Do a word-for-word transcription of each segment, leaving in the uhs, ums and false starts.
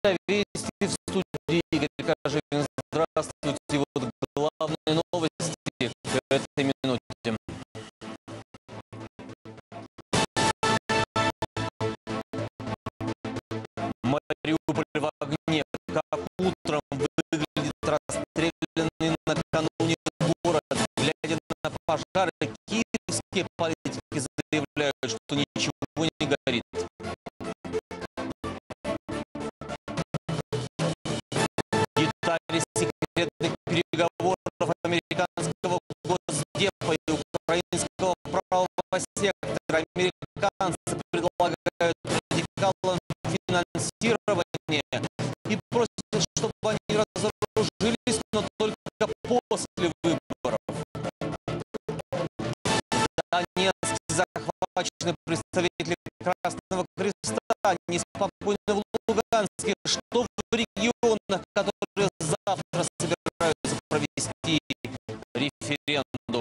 Вести в студии Игорь Кожевин. Здравствуйте. Вот главные новости к этой минуте. Мариуполь в огне. Как утром выглядит расстрелянный накануне город. Глядя на пожары, киевские политики заявляют, что ничего не горит. Детали секретных переговоров американского Госдепа и украинского правого сектора. Американцы предлагают радикалам финансирование и просят, чтобы они разоружились, но только после выборов. В Донецке захвачены представители Красного Креста, неспокойно в Луганске. Что в регионах, которые завтра собираются провести референдум?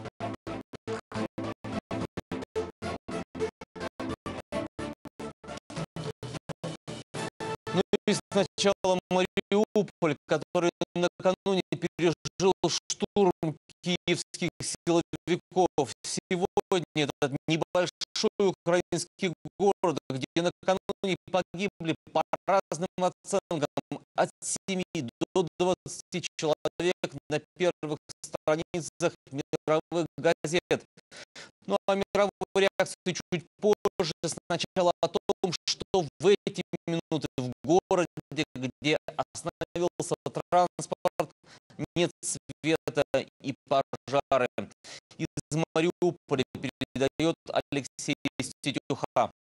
Ну и сначала Мариуполь, который накануне пережил штурм киевских силовиков. Сегодня этот небольшой украинский город, где накануне погибли по разным оценкам от семи до двадцати человек, на первых страницах мировых газет. Ну а мировую реакцию чуть позже. Сначала о том, что в эти минуты в городе, где остановился транспорт, нет света и пожары. Из Мариуполя передает Алексей Стетюха.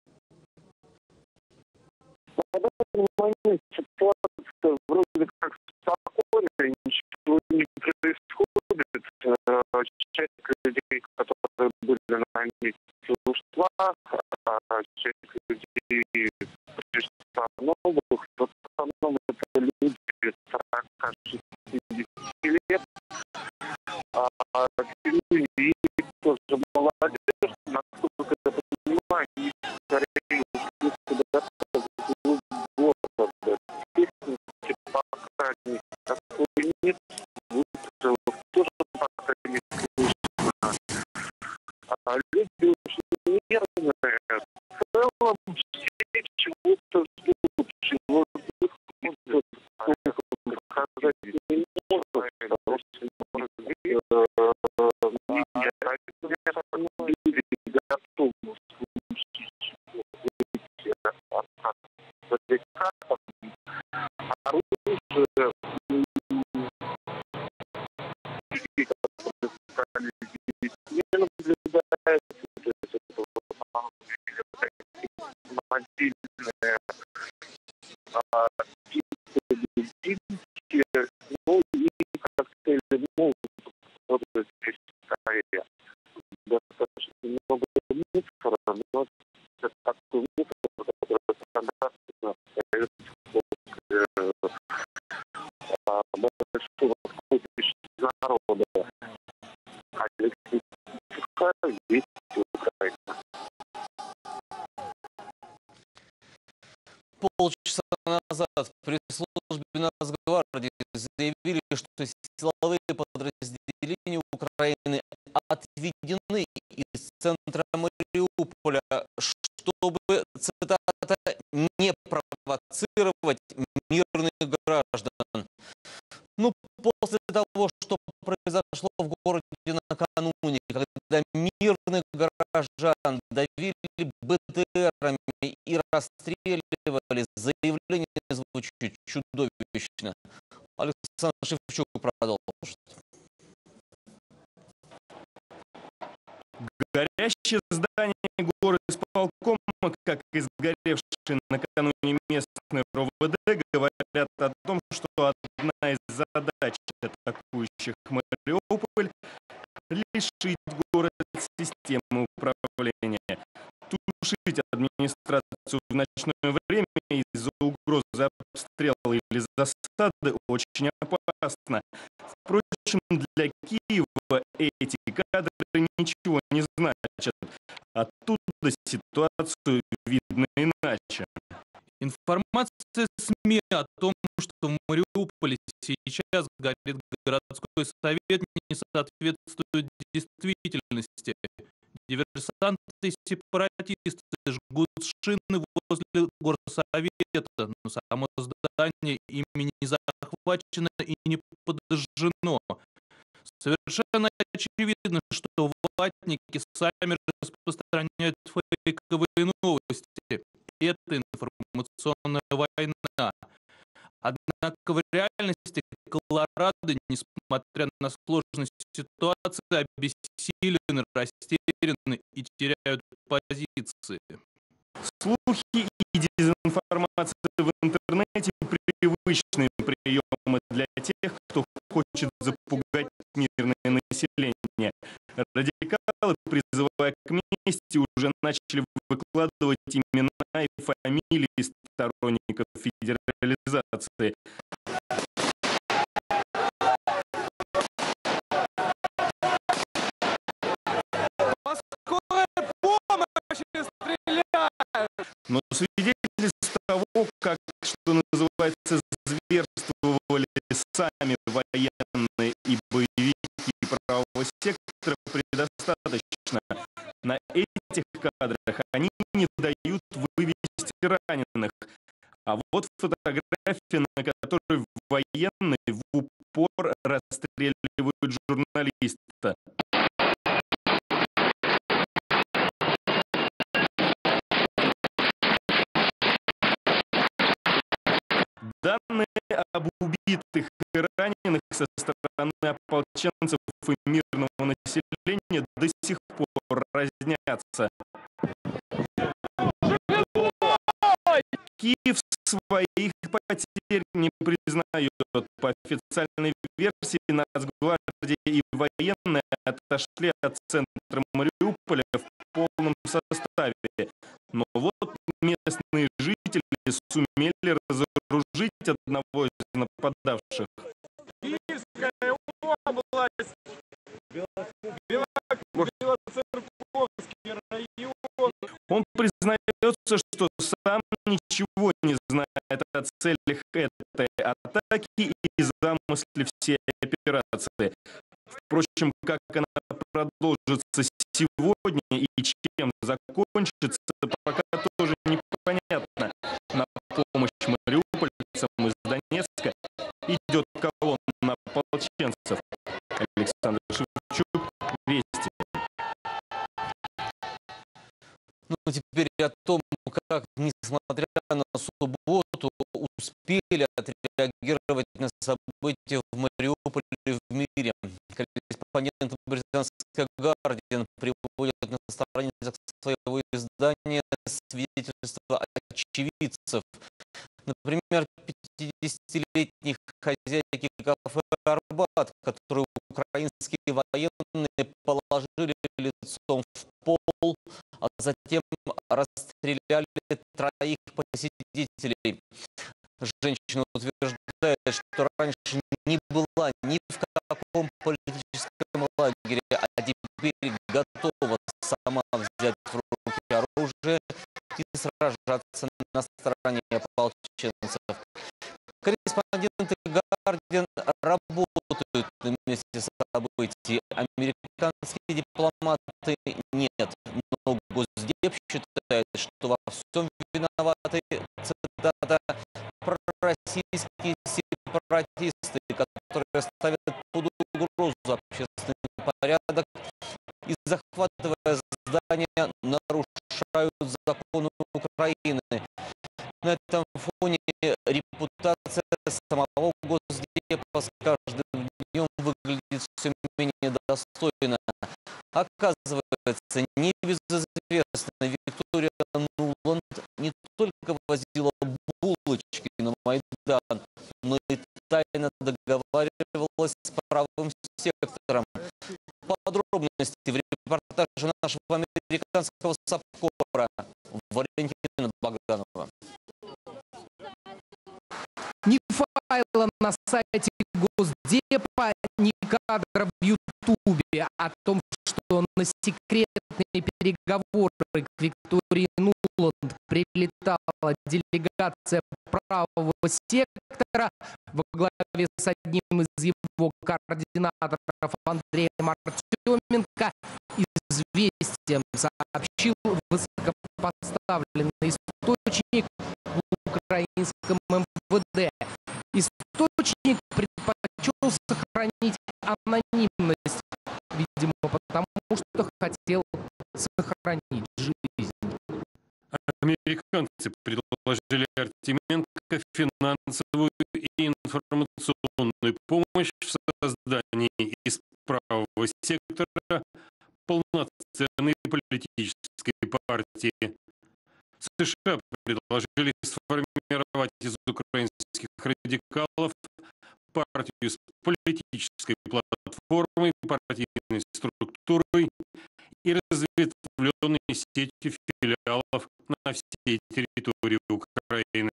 На данный момент ситуация вроде как спокойная, ничего не происходит. Часть людей, которые были на месте, ушла, а часть людей пришла новых. В основном это люди сорока-шестидесяти лет. А люди тоже молодежь, насколько я понимаю, они скорее ушли куда-то в город. Техники пока никакой нет. Выстрелов тоже пока не слышно. А люди очень нервные. В целом все чего-то ждут, чего сказать не можно. Люди готовы случить баррикадам, оружие, которые стали здесь, не наблюдается. То есть это мобильные бензинки, ну и коктейли молотова, которые здесь стоят. Достаточно много мусора, но это такой мусор, который стандартно остается после большого скопища народа. А если здесь Украина. Полчаса назад в пресс-службе Нацгвардии заявили, что силовые подразделения Украины отведены из центра Мариуполя, чтобы, цитата, не провоцировать мирных граждан. Ну, после того, что произошло в городе накануне, когда мирных граждан давили БТРами и расстреливали, заявление звучит чудовищно. Александр Шевчук продолжит. Горящее здание горисполкома, как и сгоревшие накануне местные РОВД, говорят о том, что одна из задач атакующих Мариуполь – лишить город системы управления. Тушить администрацию в ночное время из-за угрозы обстрела или засады очень опасно. Впрочем, для Киева эти кадры ничего не значат. Оттуда ситуацию видно иначе. Информация СМИ о том, что в Мариуполе сейчас горит городской совет, не соответствует действительности. Диверсанты и сепаратисты жгут шины возле горсовета, но само здание ими не захвачено и не подожжено. Совершенно очевидно, что ватники сами распространяют фейковые новости. Это информационная война. Однако в реальности Колорадо, несмотря на сложность ситуации, обессилены, растеряны и теряют позиции. Слухи и дезинформация в интернете – привычные приемы для тех, кто хочет запугать мирное население. Радикалы, призывая к мести, уже начали выкладывать имена и фамилии сторонников федерализации. Но свидетельств того, как, что называется, зверствовали сами военные и боевики правого сектора, предостаточно. На этих кадрах они не дают вывести раненых. А вот фотография, на которой военные в упор расстреливают журналиста. Данные об убитых и раненых со стороны ополченцев и мирного населения до сих пор разнятся. Киев своих потерь не признает. По официальной версии, Нацгвардия и военные отошли от центра Мариуполя в полном составе. Но вот местные жители сумели разоружить одного из нападавших. Киевская область, Белоцерковский район. Он признается, что сам ничего не знает о целях этой атаки и замысле всей операции. Впрочем, как она продолжится сегодня и чем закончится, пока тоже непонятно. На помощь мариупольцам из Донецка идет колонна ополченцев. Александр Шевчук, Вести. Ну, теперь о том, как, несмотря на субботу, успели отреагировать на события в Мариуполе и в мире. Корреспонденты британской «Гардиан» приводят на страницах своего издания свидетельства очевидцев. Например, пятидесятилетней хозяйки кафе «Арбат», которую украинские военные положили лицом в пол, а затем расстреляли троих посетителей. Женщина утверждает, что раньше не была ни в каком политическом лагере, а теперь готова сама взять в руки оружие и сражаться на стороне ополченцев. Корреспонденты «Гардиан» работают на месте событий. Американские дипломаты нет. Но Госдеп считает, что во всем виноваты, цитата, пророссийские сепаратисты, которые ставят под угрозу общественный порядок и, захватывая здания, нарушают законы Украины. На этом фоне репутация самого Госдепа с каждым днем выглядит все менее достойно. Оказывается, небезызвестная Виктория Нуланд не только возила булочки на Майдан, но и тайно договаривалась с правым сектором. Подробности в репортаже нашего американского САПКОРа Валентина Богданова. Ни файла на сайте Госдепа, ни кадра в Ютубе о том, что на секретные переговоры к Виктории Нуланд прилетала делегация правого сектора во главе с одним из его координаторов Андреем Артеменко, известием сообщил высокопоставленный источник в украинском эм вэ дэ. Источник предпочел сохранить анонимность, видимо, потому что хотел сохранить жизнь. Американцы предложили Артеменко финансовую и информационную помощь в создании из правого сектора полноценной политической партии. США предложили сформировать из украинских радикалов партию с политической платформой, партийной структурой и разветвленной сетью филиалов на всей территории Украины.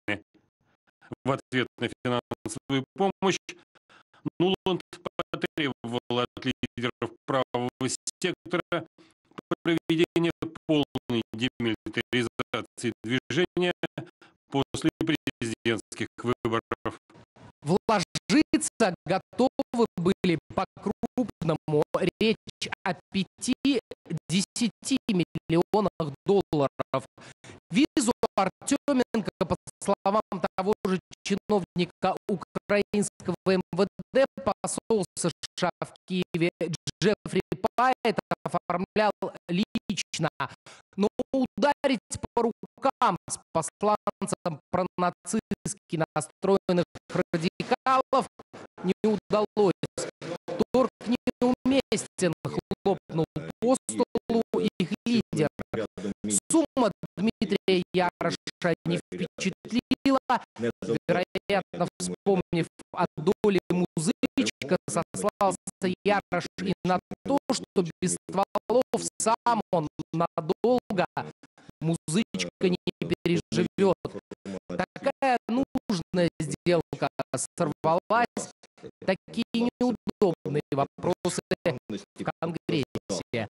В ответ на финансовую помощь Нуланд потребовал от лидеров правого сектора проведения полной демилитаризации движения после президентских выборов. Вложиться готовы были по-крупному. Речь о пяти-десяти миллионах долларов. Визу Артеменко, по словам того же чиновника украинского эм вэ дэ, посол США в Киеве Джеффри Пайет оформлял лично. Но ударить по рукам с посланцем пронацистски настроенных радикалов не удалось. Торг неуместен, хлопнул по столу их лидер. Сумма Дмитрия Яроша не впечатлила. Вероятно, вспомнив о доле музычка, сослался Ярош и на то, что без стволов сам он надолго музычка не переживет. Такая нужная сделка сорвалась. Такие неудобные вопросы в Конгрессе.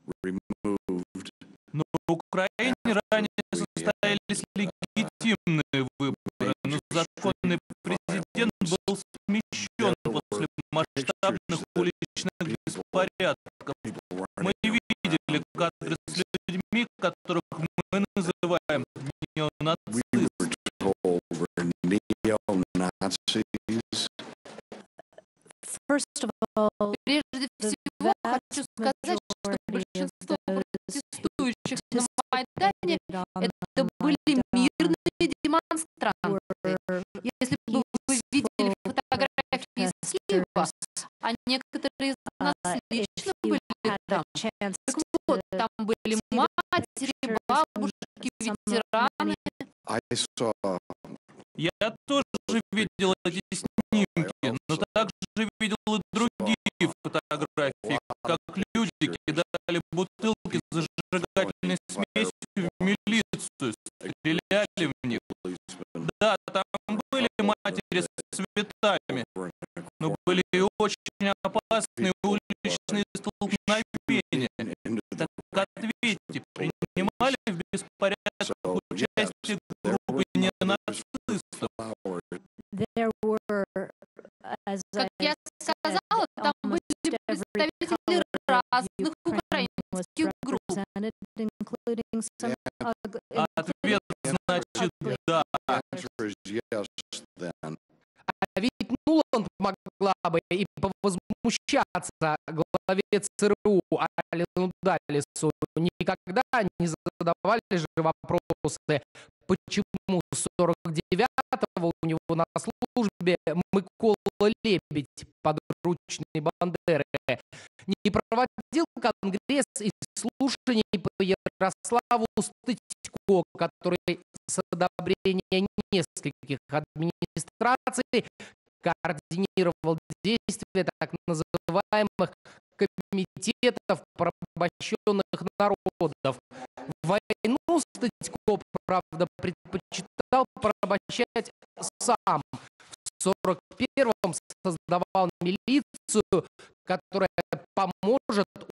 Но в Украине ранее состоялись легитимные выборы, но законный президент был смещен после масштабных уличных беспорядков. Мы видели кадры с людьми, которых мы называем неонацистами. Прежде всего, хочу сказать, что большинство протестующих на Майдане это были мирные демонстранты. Если бы вы видели фотографии из Киева, а некоторые из нас лично были там. Так вот, там были матери, бабушки, ветераны. Я тоже видел эти снимки, но также видел и другие фотографии, как люди кидали бутылки с зажигательной смесью в милицию, стреляли в них. Да, там были матери с цветами, но были и очень опасные уличные столкновения. Так ответьте, принимали в беспорядках участие группы неонацистов? Как я сказала, там были представители разных украинских групп. Ответ значит «да». А ведь Нуланд могла бы и повозмущаться главе цэ эр у Алину Даллесу. Никогда не задавали же вопросы, почему с сорок девятого у него на службе Микола Лебедь, подручный Бандеры, не проводил Конгресс и слушаний по Ярославу Статько, который с одобрения нескольких администраций координировал действия так называемых комитетов порабощенных народов. В войну Статько, правда, предпочитал порабощать сам. В сорок первом создавал милицию, которая поможет убить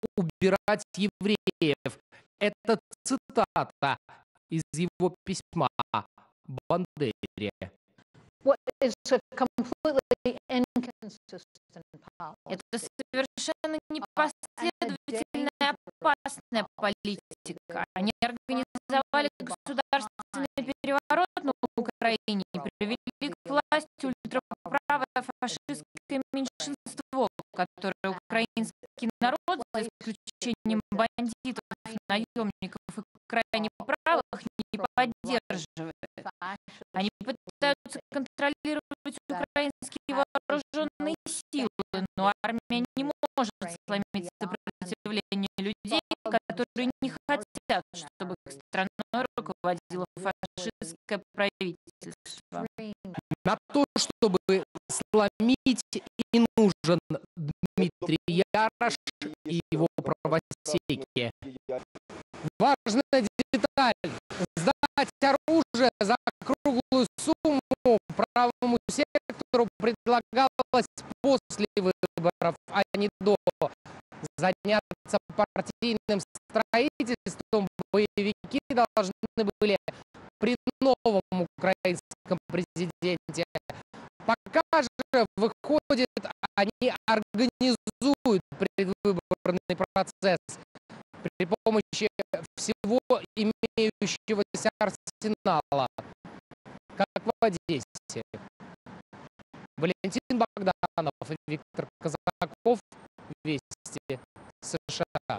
убирать евреев. Это цитата из его письма Бандере. What is a completely inconsistent policy. Это совершенно непоследовательная и опасная политика. Они организовали государственный переворот на Украине и привели к власти ультраправое фашистское меньшинство, которое украинский народ, за исключением бандитов, наемников и крайне правых, не поддерживает. Они пытаются контролировать украинские вооруженные силы, но армия не может сломить сопротивление людей, которые не хотят, чтобы их страной руководило фашистское правительство. На то, чтобы сломить, и нужен Дмитрий Ярош и его правосеки. Важная деталь. Сдать оружие за круглую сумму правому сектору предлагалось после выборов, а не до. Заняться партийным строительством боевики должны были при новом украинском президенте. Пока же, выходит, они организуют предвыборный процесс при помощи всего имеющегося арсенала, как в Одессе. Валентин Богданов и Виктор Казаков. Вести. США.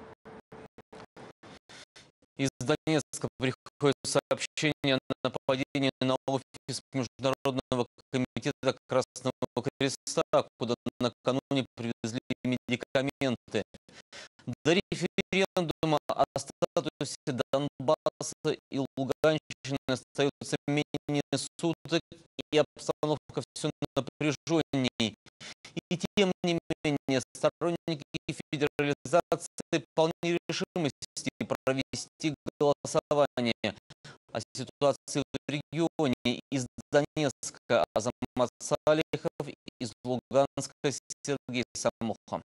Из Донецка приходит сообщение о нападении на офис Международного комитета Красного Креста, куда накануне привезли медикаменты. До референдума о статусе Донбасса и Луганщины остается менее суток, и обстановка все напряженней. И тем не менее, сторонники федерализации полны решимости провести голосование о ситуации в регионе. Из Донецка Азамат Салихов, из Луганска Сергей Самуха.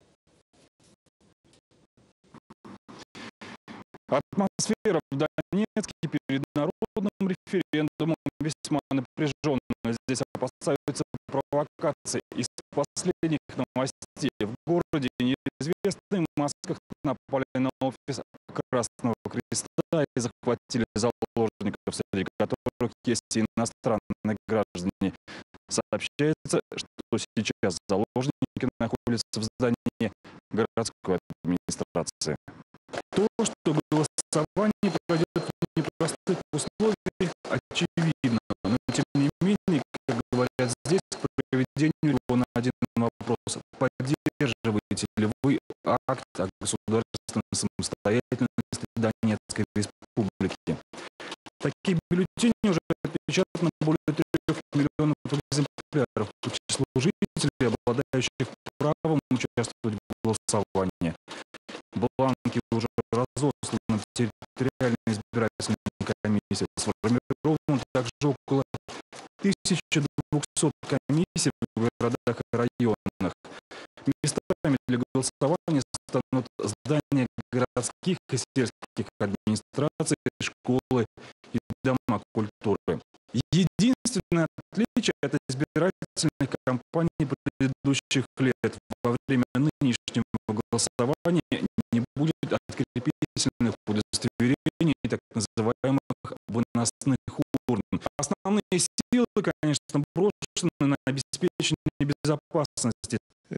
Атмосфера в Донецке перед народным референдумом весьма напряженная. Здесь опасаются провокаций. Из последних новостей в городе неизвестные в масках напали на офис Красного Креста и захватили заложников, среди которых есть и иностранные граждане. Сообщается, что сейчас заложники находятся в здании городской администрации. То, что голосование пройдет в непростых условиях, очевидно. Но, тем не менее, как говорят здесь, к проведению его на один вопрос. Поддерживаете ли вы акт о государственной самостоятельности Донецкой Республики? Такие бюллетени уже отпечатаны более трех миллионов экземпляров по числу жителей, обладающих правом участвовать в голосовании. Бланки уже разосланы в территориальной избирательной комиссии. Сформировано также около тысячи двухсот комиссий в городах и районах. Местами для голосования станут здания городских и сельских администраций, школы и дома культуры. Единственное отличие от избирательных кампаний предыдущих лет: во время нынешнего голосования не будет открепительных удостоверений, так называемых выносных урн. Основные силы, конечно, брошены на обеспечение безопасности.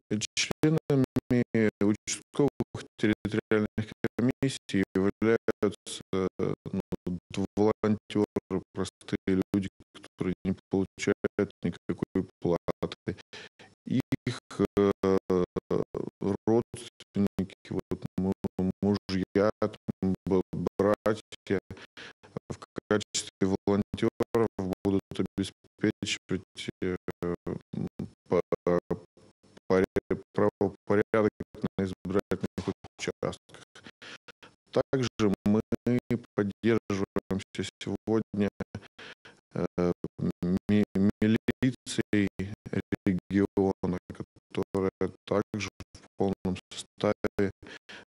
Членами участковых территориальных комиссий являются ну, волонтеры, простые люди, которые не получают никакой платы. Их э, родственники, вот, мужья, братья в качестве волонтеров будут обеспечивать э, правопорядок на избирательных участках. Также мы поддерживаемся сегодня э, милицией региона, которая также в полном составе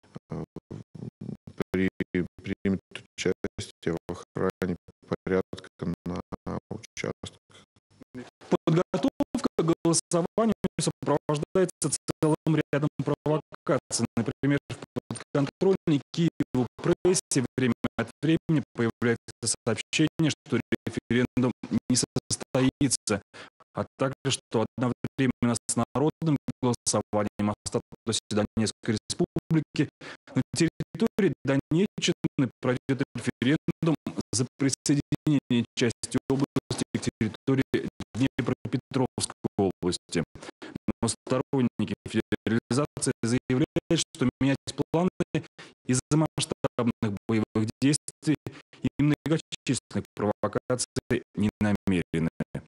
участие в охране порядка на участках. Подготовка к голосованию сопровождается целым рядом провокаций. Например, в подконтрольной Киеву прессе время от времени появляется сообщение, что референдум не состоится, а также, что одновременно с народным голосованием о статусе Донецкой республики на территории Донеччины пройдет референдум за присоединение части области к территории Днепропетровской области. Но сторонники федерализации заявляют, что менять планы из-за масштабных боевых действий и многочисленных провокаций не намерены.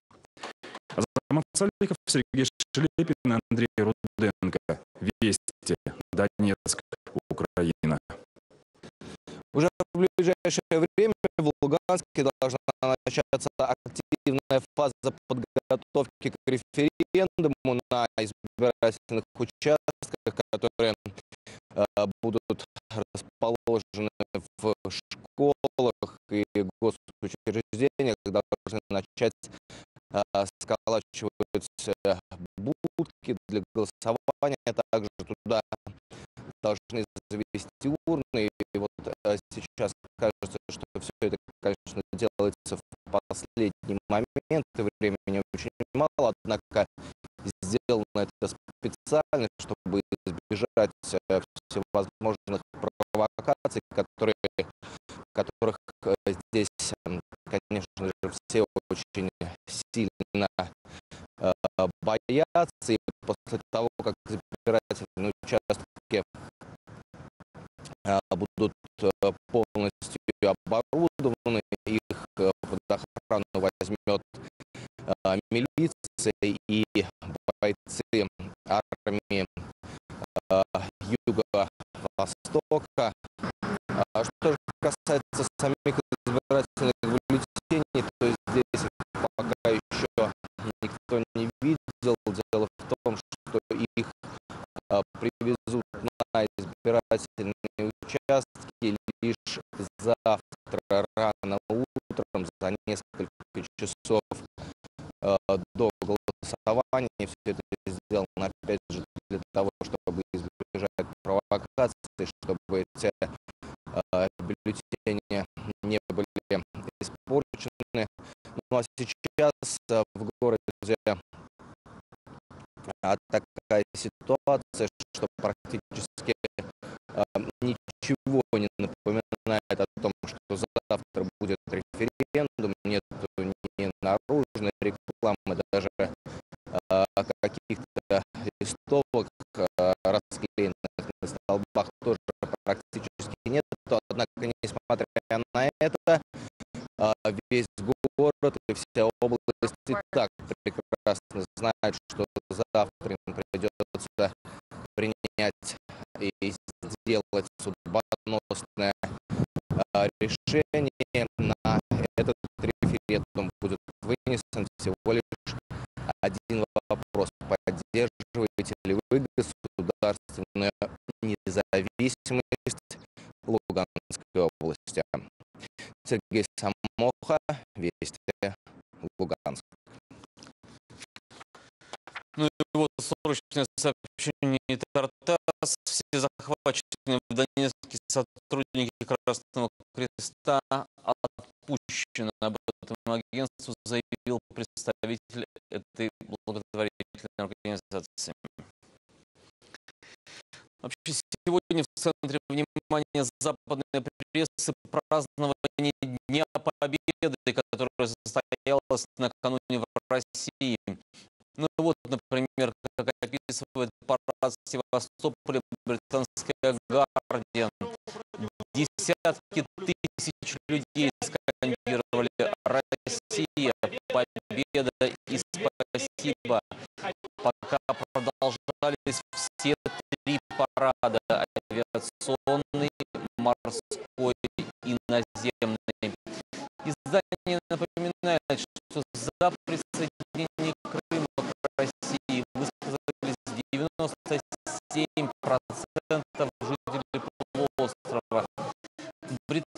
Азамат Салихов, Сергей Шелепин, Андрей Руденко. Вести. Донецк, Украина. Уже в ближайшее время в Луганске должна начаться активная фаза подготовки к референдуму на избирательных участках, которые э, будут расположены в школах и госучреждениях, должны начать э, сколачивать будки для голосования, также туда должны завести урны. И вот э, сейчас кажется, что все это, конечно, делается в последний момент, и времени очень мало, однако сделано это специально, чтобы избежать э, всевозможных провокаций, которые, которых э, здесь, э, конечно же, все очень сильно э, боятся. И после того, как избирательные участки э, будут э, полностью оборудованы, их э, под охрану возьмет э, милиция и бойцы армии э, Юго-Востока. А что же касается самих избирательных бюллетеней, то здесь пока еще никто не видел. Дело в том, что их э, привезут на избирательные участки лишь завтра рано утром, за несколько часов э, до голосования. Все это сделано, опять же, для того, чтобы избежать провокаций, чтобы эти э, бюллетени не были испорчены. Ну а сейчас э, в городе э, такая ситуация, что практически э, ничего не напоминает о том, что завтра будет референдум. Нет ни наружной рекламы, даже э, каких-то листовок э, расклеенных на столбах тоже практически нет. Однако, несмотря на это, э, весь город и вся область и так прекрасно знают, что завтра им придется принять и сделать судьбоносное э, решение. На этот референдум будет вынесен всего лишь один вопрос: поддерживаете ли вы государственную независимость Луганской области? Сергей Самоха, Вести, Луганск. Ну и вот срочное сообщение Тартас. Все захваченные в Донецке сотрудники Красного Креста отпущены. Об этом агентству заявил представитель этой благотворительной организации. Вообще, сегодня в центре внимания западной прессы празднование Дня Победы, которое состоялось накануне в России. Ну вот, например, как описывает парад в Севастополе британская «Гардиан». Десятки тысяч людей скандировали «Россия, победа и спасибо», пока продолжались все три парада: авиационный, морской и наземный. Издание напоминает, что за присоединение Крыма к России высказались девяносто семь процентов жителей полуострова. Британия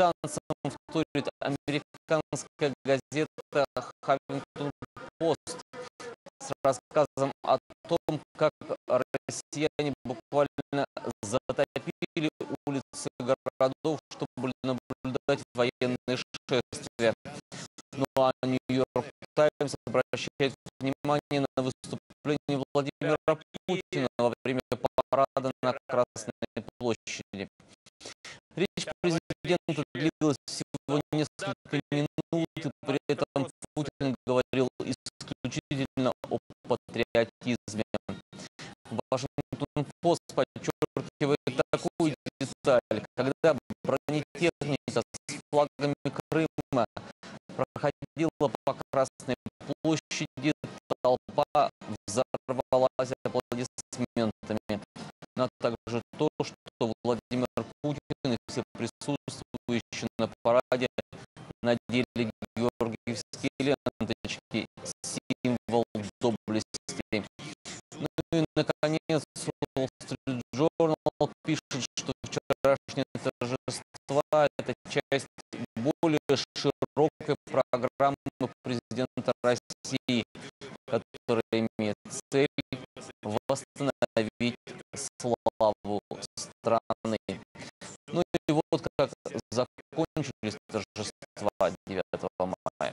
британцам вторит американская газета «Хаффингтон Пост» с рассказом о том, как россияне буквально затопили улицы городов, чтобы наблюдать военные шествия. Ну а «Нью-Йорк Таймс» обращает внимание на выступление Владимира Путина во время парада на Красной площади. Речь президента длилась всего несколько минут, и при этом Путин говорил исключительно о патриотизме. Вашингтон-Пост подчеркивает такую деталь: когда бронетехника с флагами Крыма проходила по Красной площади, толпа взорвалась аплодисментами. Но также то, что Владимир Путин и все присутствующие на параде надели георгиевские ленточки, символ доблести. Ну и, наконец, Wall Street Journal пишет, что вчерашнее торжество – это часть более широкой программы президента России, которая имеет цель восстановить славу страны. Ну и вот как закончились торжества девятого мая.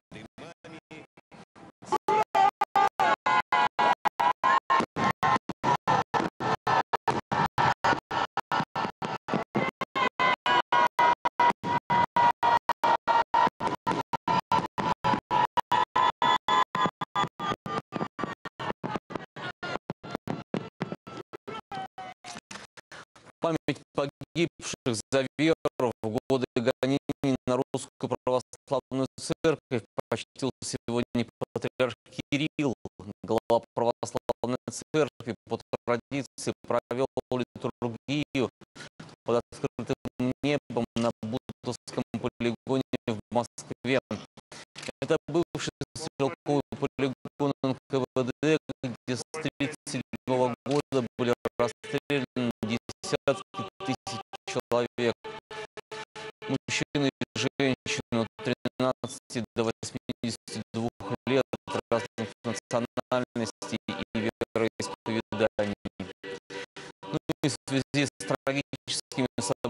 Память погибших за веру в годы гонений на Русскую Православную Церковь почтил сегодня патриарх Кирилл. Глава Православной Церкви по традиции провел литургию под открытым небом на Бутовском полигоне в Москве. Это бывший стрелковый полигон эн ка вэ дэ, где с тридцать седьмого года были расстреляны десятки тысяч человек. Мужчины и женщины от тринадцати до восьмидесяти двух лет разных национальностей и вероисповеданий. Ну и в связи с трагическими